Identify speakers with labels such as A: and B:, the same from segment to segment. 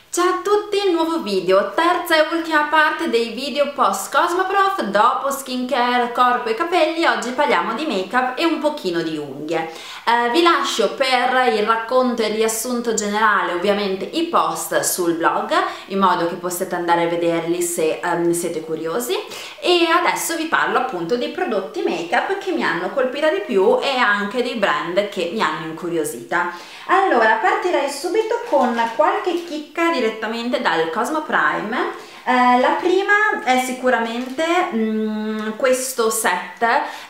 A: Ciao a tutti, nuovo video, terza e ultima parte dei video post Cosmoprof. Dopo skincare, corpo e capelli, oggi parliamo di make up e un pochino di unghie. Vi lascio per il racconto e il riassunto generale ovviamente i post sul blog, in modo che possiate andare a vederli se siete curiosi, e adesso vi parlo appunto dei prodotti make up che mi hanno colpita di più e anche dei brand che mi hanno incuriosita. Allora, partirei subito con qualche chicca direttamente dal Cosmo Prime. La prima è sicuramente questo set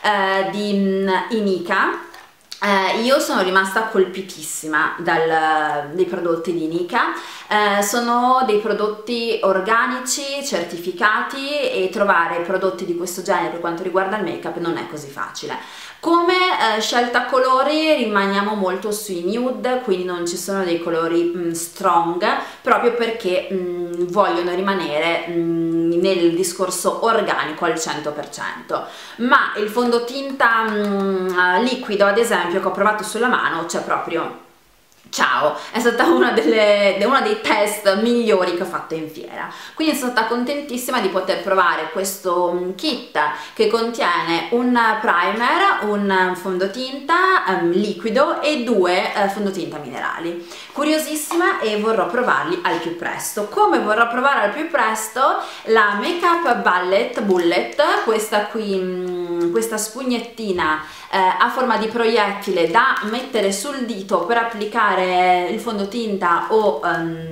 A: di Inika. Io sono rimasta colpitissima dei prodotti di Inika. Sono dei prodotti organici, certificati, e trovare prodotti di questo genere per quanto riguarda il make up non è così facile. Come scelta colori rimaniamo molto sui nude, quindi non ci sono dei colori strong, proprio perché vogliono rimanere nel discorso organico al 100%. Ma il fondotinta liquido, ad esempio, che ho provato sulla mano, c'è proprio... ciao, è stata uno dei test migliori che ho fatto in fiera, quindi sono stata contentissima di poter provare questo kit che contiene un primer, un fondotinta liquido e due fondotinta minerali. Curiosissima e vorrò provarli al più presto. Come vorrò provare al più presto la Make Up Bullet, questa qui, questa spugnettina a forma di proiettile da mettere sul dito per applicare il fondotinta o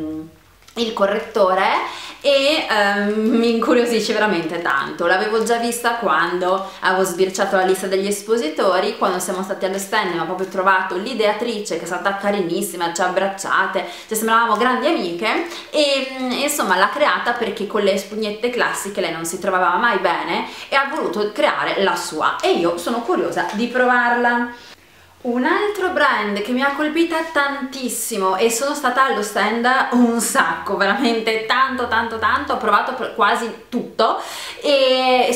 A: il correttore, e mi incuriosisce veramente tanto. L'avevo già vista quando avevo sbirciato la lista degli espositori, quando siamo stati allo stand, ma proprio trovato l'ideatrice che è stata carinissima, ci ha abbracciate, ci sembravamo grandi amiche, e insomma l'ha creata perché con le spugnette classiche lei non si trovava mai bene e ha voluto creare la sua, e io sono curiosa di provarla. Un altro brand che mi ha colpita tantissimo, e sono stata allo stand un sacco, veramente tanto, ho provato quasi tutto e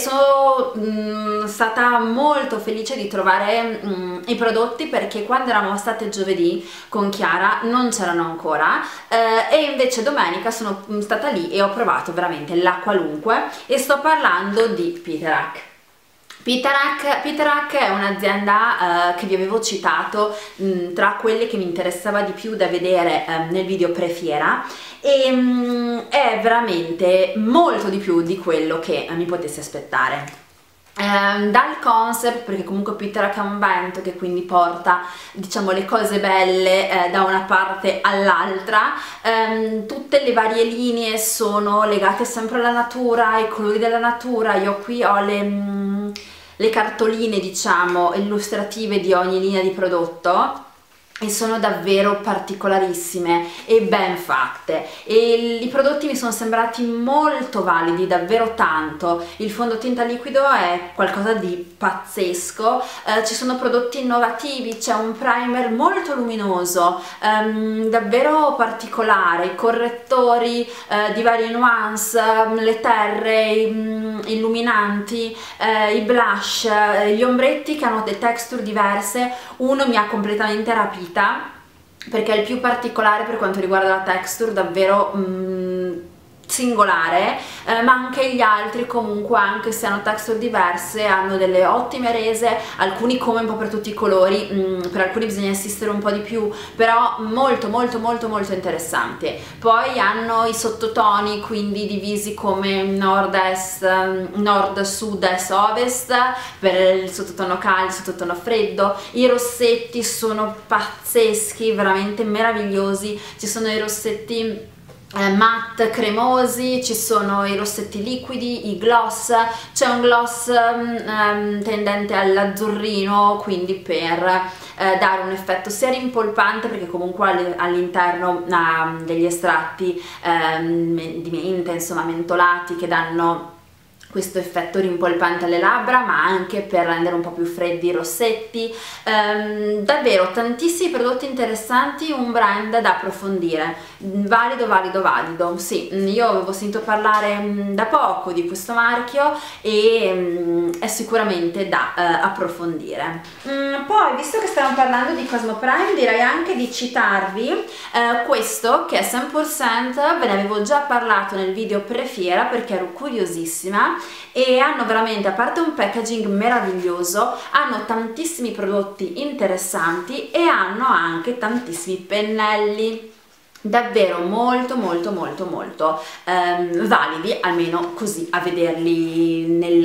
A: sono stata molto felice di trovare i prodotti, perché quando eravamo state giovedì con Chiara non c'erano ancora, e invece domenica sono stata lì e ho provato veramente la qualunque, e sto parlando di Peter Hawk. Peter Hawk è un'azienda che vi avevo citato tra quelle che mi interessava di più da vedere nel video pre-fiera, e è veramente molto di più di quello che mi potessi aspettare. Dal concept, perché comunque Peter Hawk è un brand che quindi porta, diciamo, le cose belle da una parte all'altra. Tutte le varie linee sono legate sempre alla natura, ai colori della natura. Io qui ho le cartoline, diciamo, illustrative di ogni linea di prodotto, e sono davvero particolarissime e ben fatte, e i prodotti mi sono sembrati molto validi, davvero tanto. Il fondotinta liquido è qualcosa di pazzesco, ci sono prodotti innovativi, c'è un primer molto luminoso, davvero particolare, i correttori di varie nuance, le terre, illuminanti, i blush, gli ombretti che hanno delle texture diverse. Uno mi ha completamente rapita perché è il più particolare per quanto riguarda la texture, davvero singolare, ma anche gli altri comunque, anche se hanno texture diverse, hanno delle ottime rese, alcuni come un po' per tutti i colori, per alcuni bisogna insistere un po' di più, però molto interessanti. Poi hanno i sottotoni, quindi divisi come nord-est, nord, sud, est, ovest, per il sottotono caldo, il sottotono freddo. I rossetti sono pazzeschi, veramente meravigliosi. Ci sono i rossetti matte cremosi, ci sono i rossetti liquidi, i gloss, c'è un gloss tendente all'azzurrino, quindi per dare un effetto sia rimpolpante, perché comunque all'interno ha degli estratti di mente, insomma, mentolati, che danno questo effetto rimpolpante alle labbra, ma anche per rendere un po' più freddi i rossetti. Davvero tantissimi prodotti interessanti, un brand da approfondire, valido valido valido. Sì, io avevo sentito parlare da poco di questo marchio e è sicuramente da approfondire. Poi, visto che stiamo parlando di Cosmo Prime, direi anche di citarvi questo che è 100%, ve ne avevo già parlato nel video pre-fiera perché ero curiosissima, e hanno veramente, a parte un packaging meraviglioso, hanno tantissimi prodotti interessanti e hanno anche tantissimi pennelli davvero molto molto molto molto validi, almeno così a vederli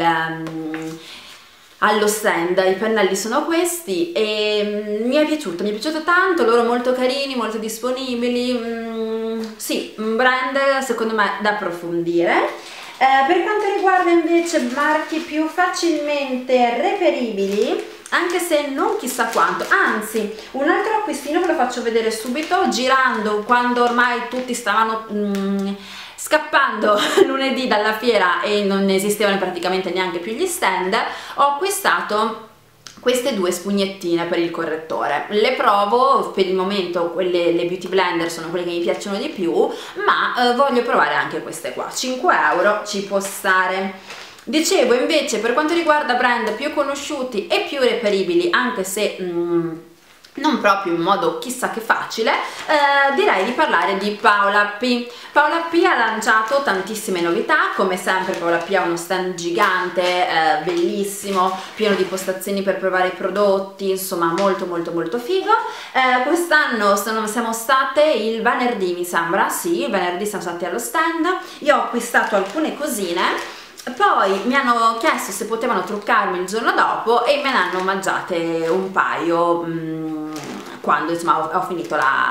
A: allo stand. I pennelli sono questi e mi è piaciuto tanto, loro molto carini, molto disponibili. Sì, un brand secondo me da approfondire. Per quanto riguarda invece marchi più facilmente reperibili, anche se non chissà quanto, anzi un altro acquistino ve lo faccio vedere subito, girando quando ormai tutti stavano scappando lunedì dalla fiera e non esistevano praticamente neanche più gli stand. Ho acquistato queste due spugnettine per il correttore, le provo per il momento, le Beauty Blender sono quelle che mi piacciono di più, ma voglio provare anche queste qua. 5 euro ci può stare. Dicevo invece, per quanto riguarda brand più conosciuti e più reperibili, anche se non proprio in modo chissà che facile, direi di parlare di Paola P. Paola P ha lanciato tantissime novità, come sempre Paola P ha uno stand gigante, bellissimo, pieno di postazioni per provare i prodotti, insomma molto molto molto figo. Quest'anno siamo state il venerdì, mi sembra, sì, il venerdì siamo stati allo stand, io ho acquistato alcune cosine. Poi mi hanno chiesto se potevano truccarmi il giorno dopo e me ne hanno mangiate un paio quando insomma ho finito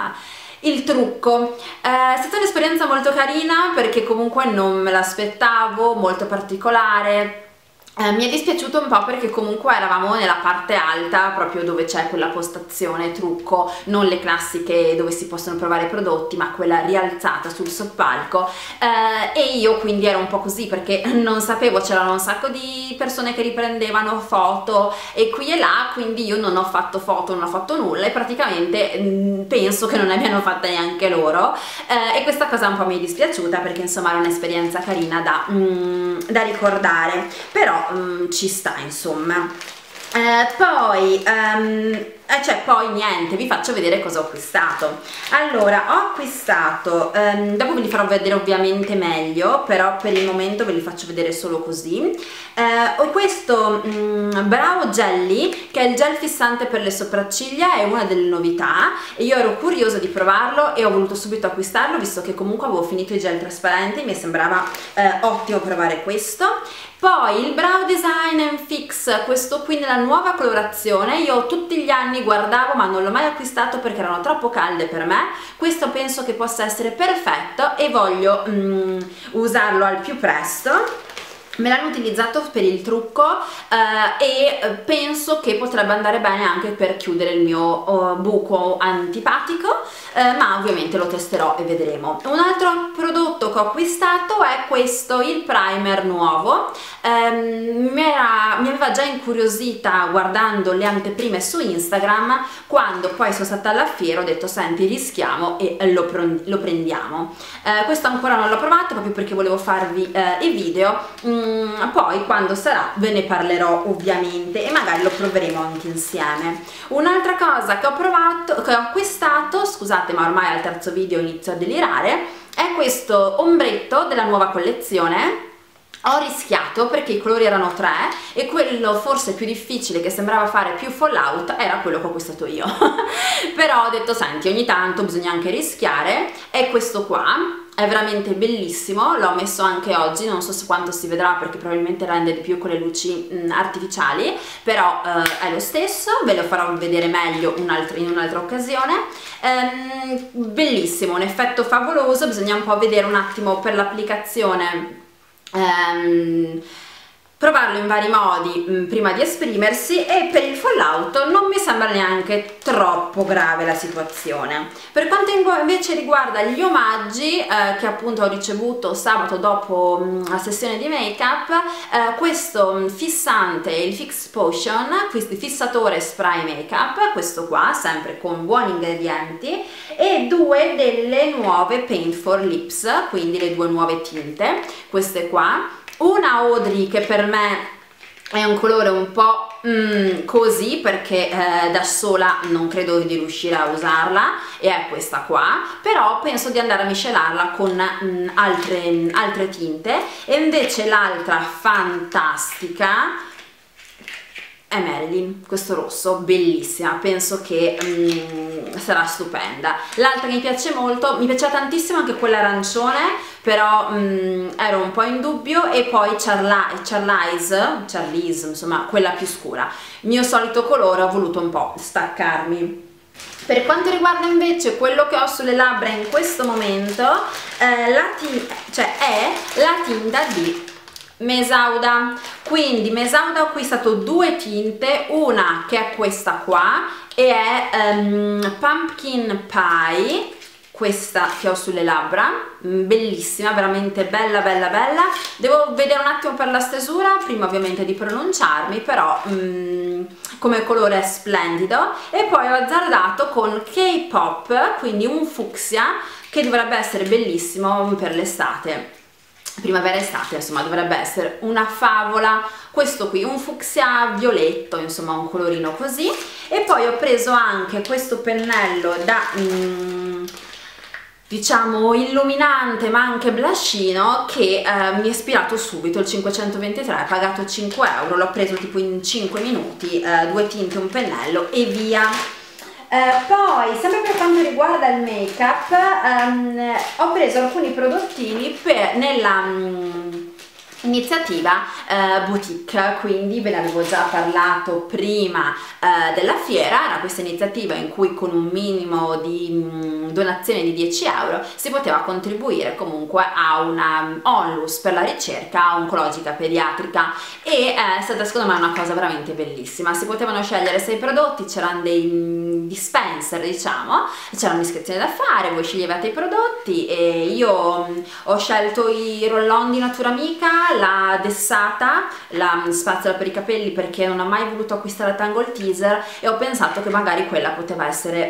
A: il trucco. È stata un'esperienza molto carina perché comunque non me l'aspettavo, molto particolare. Mi è dispiaciuto un po' perché comunque eravamo nella parte alta, proprio dove c'è quella postazione trucco, non le classiche dove si possono provare i prodotti, ma quella rialzata sul soppalco, e io quindi ero un po' così perché non sapevo, c'erano un sacco di persone che riprendevano foto e qui e là, quindi io non ho fatto foto, non ho fatto nulla e praticamente penso che non ne abbiano fatte neanche loro, e questa cosa un po' mi è dispiaciuta perché insomma era un'esperienza carina da ricordare, però ci sta insomma. Poi niente, vi faccio vedere cosa ho acquistato. Allora, ho acquistato, dopo ve li farò vedere ovviamente meglio, però per il momento ve li faccio vedere solo così. Ho questo Brow Jelly, che è il gel fissante per le sopracciglia, è una delle novità e io ero curiosa di provarlo e ho voluto subito acquistarlo, visto che comunque avevo finito i gel trasparenti, mi sembrava ottimo provare questo. Poi il Brow Design Fix, questo qui nella nuova colorazione, io tutti gli anni guardavo ma non l'ho mai acquistato perché erano troppo calde per me. Questo penso che possa essere perfetto e voglio usarlo al più presto. Me l'hanno utilizzato per il trucco e penso che potrebbe andare bene anche per chiudere il mio buco antipatico, ma ovviamente lo testerò e vedremo. Un altro prodotto che ho acquistato è questo, il primer nuovo. Mi aveva già incuriosita guardando le anteprime su Instagram, quando poi sono stata alla fiera ho detto senti, rischiamo e lo prendiamo. Questo ancora non l'ho provato proprio perché volevo farvi i video. Poi quando sarà ve ne parlerò ovviamente e magari lo proveremo anche insieme. Un'altra cosa che ho acquistato, scusate ma ormai al terzo video inizio a delirare, è questo ombretto della nuova collezione. Ho rischiato perché i colori erano 3 e quello forse più difficile, che sembrava fare più fallout, era quello che ho acquistato io. Però ho detto senti, ogni tanto bisogna anche rischiare. È questo qua, è veramente bellissimo, l'ho messo anche oggi, non so quanto si vedrà perché probabilmente rende di più con le luci artificiali, però è lo stesso, ve lo farò vedere meglio in un'altra occasione. Bellissimo, un effetto favoloso, bisogna un po' vedere un attimo per l'applicazione provarlo in vari modi prima di esprimersi, e per il fallout non mi sembra neanche troppo grave la situazione. Per quanto invece riguarda gli omaggi che appunto ho ricevuto sabato dopo la sessione di make up, questo fissante, il Fix Potion, questo fissatore spray make up, questo qua sempre con buoni ingredienti, e due delle nuove Paint for Lips, quindi le due nuove tinte, queste qua. Una Audrey che per me è un colore un po' così, perché da sola non credo di riuscire a usarla, e è questa qua, però penso di andare a miscelarla con altre tinte. E invece l'altra fantastica è Marilyn, questo rosso, bellissima, penso che sarà stupenda. L'altra che mi piace molto, mi piaceva tantissimo anche quella arancione, però ero un po' in dubbio, e poi Charlize, insomma quella più scura, mio solito colore, ho voluto un po' staccarmi. Per quanto riguarda invece quello che ho sulle labbra in questo momento, è la tinta di Mesauda. Quindi Mesauda ho acquistato due tinte, una che è questa qua e è Pumpkin Pie, questa che ho sulle labbra, bellissima, veramente bella bella bella. Devo vedere un attimo per la stesura prima ovviamente di pronunciarmi, però come colore è splendido. E poi ho azzardato con K-pop, quindi un fucsia che dovrebbe essere bellissimo per l'estate, primavera-estate, insomma dovrebbe essere una favola. Questo qui, un fucsia violetto, insomma un colorino così. E poi ho preso anche questo pennello da diciamo illuminante ma anche blushino, che mi è ispirato subito, il 523, pagato 5 euro, l'ho preso tipo in 5 minuti, due tinte, un pennello e via. Poi sempre per quanto riguarda il make up, ho preso alcuni prodottini nella iniziativa boutique, quindi ve ne avevo già parlato prima della fiera. Era questa iniziativa in cui con un minimo di donazione di 10 euro si poteva contribuire comunque a una onlus per la ricerca oncologica pediatrica, e è stata secondo me una cosa veramente bellissima. Si potevano scegliere 6 prodotti, c'erano dei dispenser, diciamo, c'era un'iscrizione da fare, voi sceglievate i prodotti, e io ho scelto i roll-on di Natura Amica, la dessata, la spazzola per i capelli, perché non ho mai voluto acquistare la Tangle Teezer, e ho pensato che magari quella poteva essere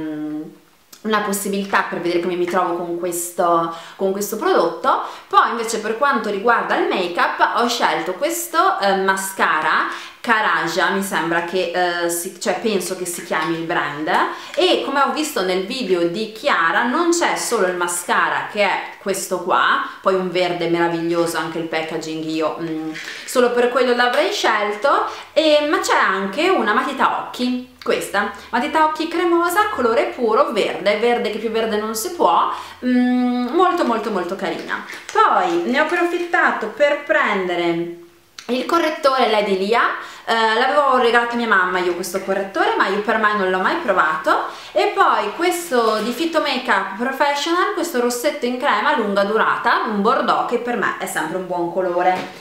A: una possibilità per vedere come mi trovo con questo prodotto. Poi invece per quanto riguarda il make up ho scelto questo mascara Karaja, mi sembra che penso che si chiami il brand, e come ho visto nel video di Chiara non c'è solo il mascara che è questo qua, poi un verde meraviglioso, anche il packaging io solo per quello l'avrei scelto, ma c'è anche una matita occhi, questa matita occhi cremosa, colore puro, verde che più verde non si può, molto molto molto carina. Poi ne ho approfittato per prendere il correttore Lady Lia, l'avevo regalato a mia mamma io questo correttore, ma io per me non l'ho mai provato. E poi questo di Fito Makeup Professional, questo rossetto in crema lunga durata, un bordeaux, che per me è sempre un buon colore.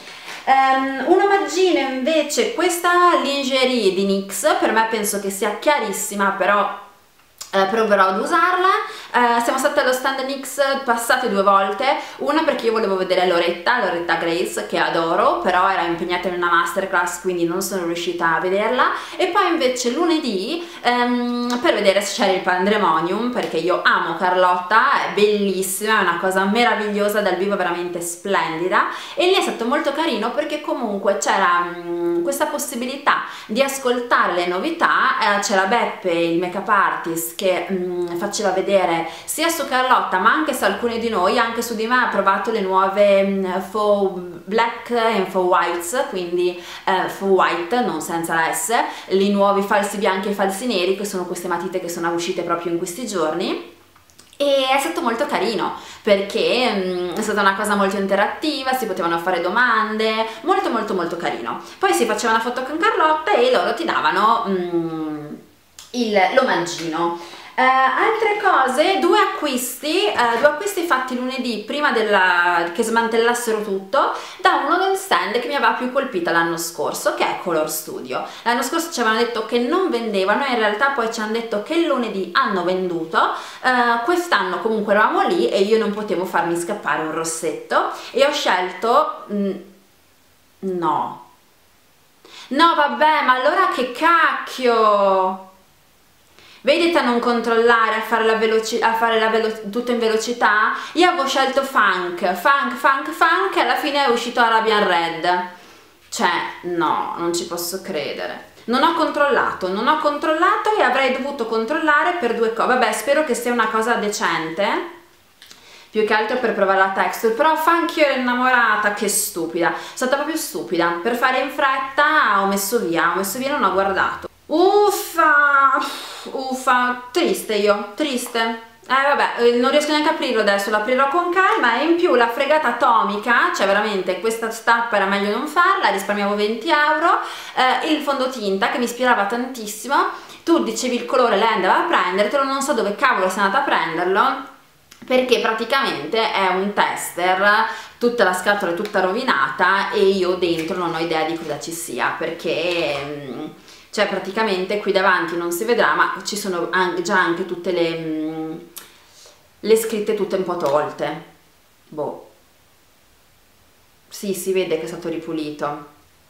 A: Un omaggino invece, questa lingerie di NYX, per me penso che sia chiarissima, però proverò ad usarla. Siamo state allo stand NYX passate 2 volte, una perché io volevo vedere Loretta Grace, che adoro, però era impegnata in una masterclass quindi non sono riuscita a vederla, e poi invece lunedì per vedere se c'era il Pandemonium, perché io amo Carlotta, è bellissima, è una cosa meravigliosa dal vivo, veramente splendida, e lì è stato molto carino perché comunque c'era questa possibilità di ascoltare le novità. C'era Beppe, il make-up artist, che faceva vedere sia su Carlotta ma anche su alcuni di noi, anche su di me ha provato le nuove faux black e faux whites, quindi faux white non senza la S, i nuovi falsi bianchi e falsi neri, che sono queste matite che sono uscite proprio in questi giorni. E è stato molto carino perché è stata una cosa molto interattiva, si potevano fare domande, molto molto molto carino. Poi si faceva una foto con Carlotta e loro ti davano l'omaggino. Altre cose, due acquisti fatti lunedì prima che smantellassero tutto da uno del stand che mi aveva più colpita l'anno scorso, che è Color Studio. L'anno scorso ci avevano detto che non vendevano, in realtà poi ci hanno detto che il lunedì hanno venduto. Quest'anno comunque eravamo lì e io non potevo farmi scappare un rossetto e ho scelto no, vabbè, ma allora che cacchio, vedete, a non controllare, a fare tutto in velocità. Io avevo scelto Funk e alla fine è uscito Arabian Red. Cioè, no, non ci posso credere. Non ho controllato e avrei dovuto controllare per due cose. Vabbè, spero che sia una cosa decente, più che altro per provare la texture, però Funk io ero innamorata, che stupida, sono stata proprio stupida. Per fare in fretta ho messo via, non ho guardato. Uffa, triste. Vabbè, non riesco neanche a aprirlo adesso, lo aprirò con calma. E in più la fregata atomica, cioè veramente questa stappa era meglio non farla, risparmiavo 20 euro. Il fondotinta che mi ispirava tantissimo, tu dicevi il colore, lei andava a prendertelo, non so dove cavolo sei andata a prenderlo, perché praticamente è un tester, tutta la scatola è tutta rovinata e io dentro non ho idea di cosa ci sia, perché cioè praticamente qui davanti non si vedrà, ma ci sono già anche tutte le scritte tutte un po' tolte. Boh, sì, si vede che è stato ripulito,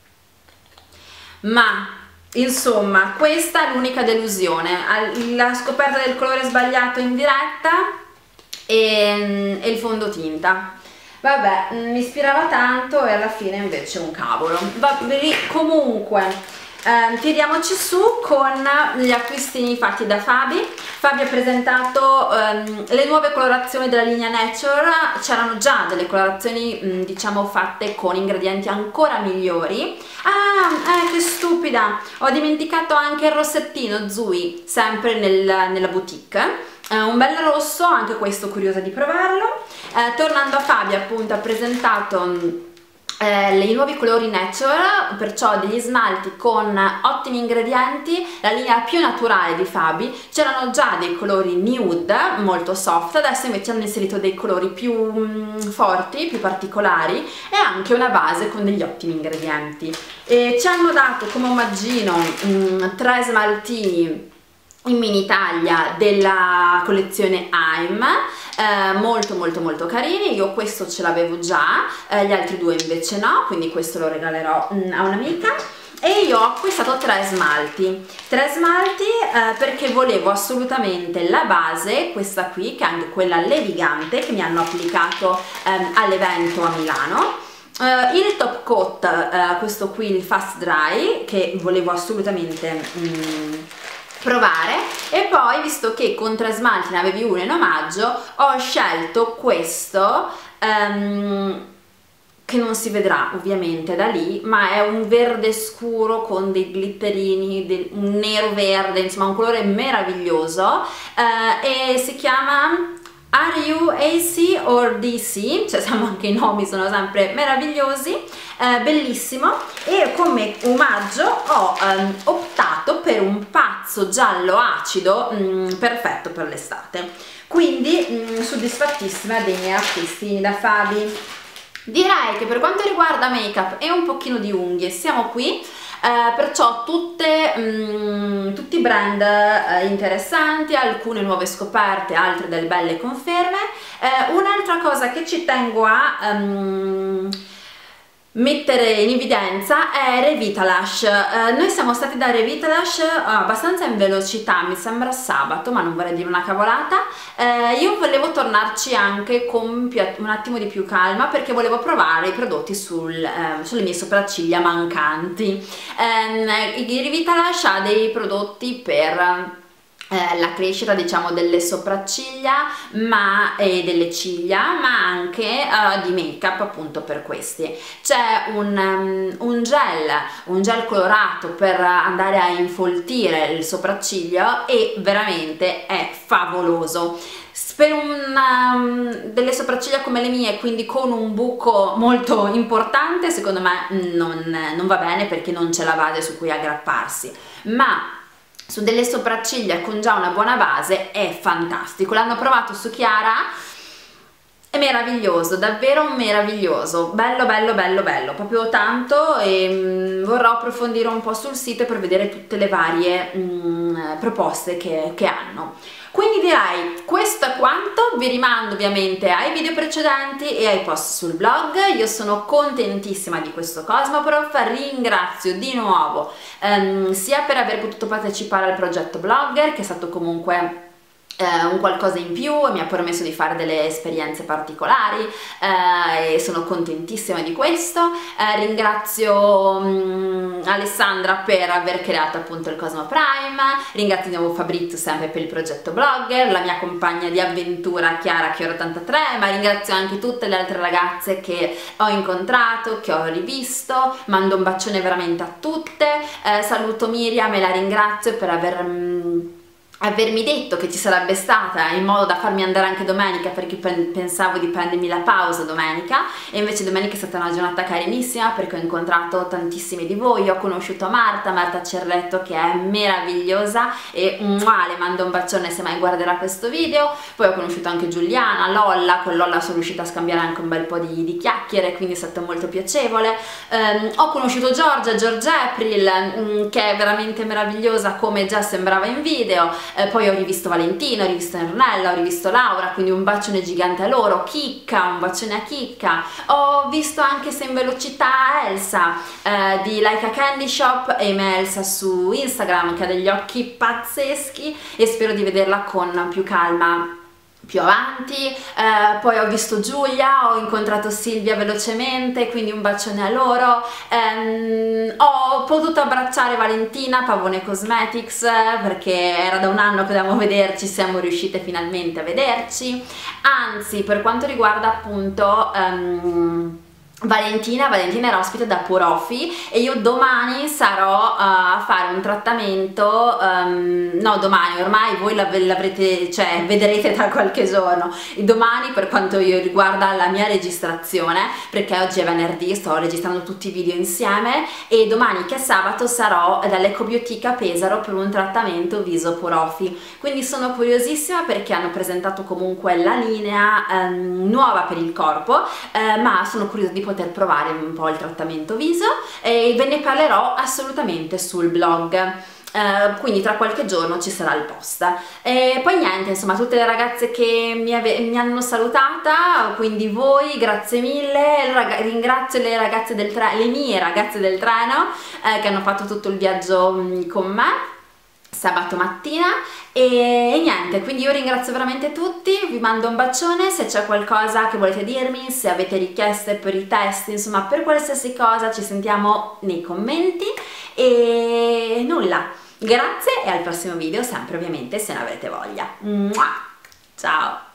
A: ma insomma questa è l'unica delusione, la scoperta del colore sbagliato in diretta e il fondotinta. Vabbè, mi ispirava tanto e alla fine invece un cavolo. Comunque tiriamoci su con gli acquistini fatti da Fabi. Fabi ha presentato le nuove colorazioni della linea Nature. C'erano già delle colorazioni diciamo fatte con ingredienti ancora migliori. Che stupida, ho dimenticato anche il rossettino Zui, sempre nella boutique. Un bel rosso, anche questo curiosa di provarlo. Tornando a Fabi, appunto, ha presentato i nuovi colori Nature, perciò degli smalti con ottimi ingredienti, la linea più naturale di Fabi. C'erano già dei colori nude molto soft, adesso invece hanno inserito dei colori più forti, più particolari, e anche una base con degli ottimi ingredienti. E ci hanno dato come omaggino 3 smaltini in mini taglia della collezione AIM, molto carini. Io questo ce l'avevo già, gli altri 2 invece no, quindi questo lo regalerò a un'amica. E io ho acquistato 3 smalti perché volevo assolutamente la base, questa qui, che è anche quella levigante che mi hanno applicato all'evento a Milano. Il top coat, questo qui, il fast dry, che volevo assolutamente provare. E poi, visto che con 3 smalti ne avevi uno in omaggio, ho scelto questo che non si vedrà ovviamente da lì, ma è un verde scuro con dei glitterini, un nero verde, insomma un colore meraviglioso, e si chiama Are You AC or DC? Cioè anche i nomi sono sempre meravigliosi, bellissimo. E come omaggio ho optato per un pazzo giallo acido, perfetto per l'estate, quindi soddisfattissima dei miei acquisti da Fabi. Direi che per quanto riguarda make up e un pochino di unghie siamo qui. Perciò tutti brand interessanti, alcune nuove scoperte, altre delle belle conferme. Un'altra cosa che ci tengo a mettere in evidenza è Revitalash. Noi siamo stati da Revitalash abbastanza in velocità, mi sembra sabato, ma non vorrei dire una cavolata. Io volevo tornarci anche con un attimo di più calma, perché volevo provare i prodotti sulle mie sopracciglia mancanti. Revitalash ha dei prodotti per la crescita, diciamo, delle sopracciglia e delle ciglia, ma anche di make up, appunto per questi. C'è un gel colorato per andare a infoltire il sopracciglio e veramente è favoloso. Per delle sopracciglia come le mie, quindi con un buco molto importante, secondo me non va bene, perché non c'è la base su cui aggrapparsi, ma su delle sopracciglia con già una buona base è fantastico. L'hanno provato su Chiara, È meraviglioso, davvero meraviglioso, bello bello bello bello, proprio tanto, e vorrò approfondire un po' sul sito per vedere tutte le varie proposte che hanno. Quindi direi questo è quanto, vi rimando ovviamente ai video precedenti e ai post sul blog. Io sono contentissima di questo Cosmoprof, ringrazio di nuovo sia per aver potuto partecipare al progetto Blogger, che è stato comunque un qualcosa in più e mi ha permesso di fare delle esperienze particolari, e sono contentissima di questo. Ringrazio Alessandra per aver creato appunto il Cosmo Prime, ringrazio di nuovo Fabrizio sempre per il progetto Blogger, la mia compagna di avventura Chiara Chioro83, ma ringrazio anche tutte le altre ragazze che ho incontrato, che ho rivisto, mando un bacione veramente a tutte, saluto Miriam e la ringrazio per avermi detto che ci sarebbe stata, in modo da farmi andare anche domenica, perché pensavo di prendermi la pausa domenica, e invece domenica è stata una giornata carinissima perché ho incontrato tantissimi di voi, ho conosciuto Marta Cerretto, che è meravigliosa e le mando un bacione se mai guarderà questo video. Poi ho conosciuto anche Giuliana, Lolla, con Lolla sono riuscita a scambiare anche un bel po' di chiacchiere, quindi è stato molto piacevole. Ho conosciuto Giorgia April, che è veramente meravigliosa come già sembrava in video. Poi ho rivisto Valentina, ho rivisto Ernella, ho rivisto Laura, quindi un bacione gigante a loro, Chicca, un bacione a Chicca. Ho visto anche se in velocità Elsa di Like a Candy Shop, e Elsa su Instagram, che ha degli occhi pazzeschi, e spero di vederla con più calma più avanti. Poi ho visto Giulia, ho incontrato Silvia velocemente, quindi un bacione a loro. Ho potuto abbracciare Valentina, Pavone Cosmetics, perché era da un anno che dovevamo vederci, siamo riuscite finalmente a vederci. Anzi, per quanto riguarda appunto Valentina era ospite da Porofi, e io domani sarò a fare un trattamento, no domani, ormai voi l'avrete, cioè vedrete tra qualche giorno, domani per quanto riguarda la mia registrazione, perché oggi è venerdì, sto registrando tutti i video insieme, e domani che è sabato sarò dall'Ecobiotica Pesaro per un trattamento viso Porofi, quindi sono curiosissima perché hanno presentato comunque la linea nuova per il corpo, ma sono curiosa di poter provare un po' il trattamento viso, e ve ne parlerò assolutamente sul blog. Quindi tra qualche giorno ci sarà il post. E poi niente, insomma, tutte le ragazze che mi hanno salutata, quindi voi grazie mille, ringrazio le ragazze del treno, le mie ragazze del treno, che hanno fatto tutto il viaggio con me sabato mattina, e niente, quindi io ringrazio veramente tutti, vi mando un bacione. Se c'è qualcosa che volete dirmi, se avete richieste per i test, insomma per qualsiasi cosa, ci sentiamo nei commenti, e nulla, grazie e al prossimo video, sempre ovviamente se ne avrete voglia. Ciao!